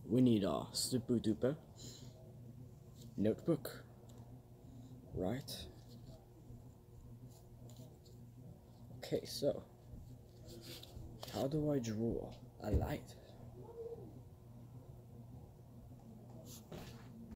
we need a super duper notebook, right? Okay, so how do I draw a light?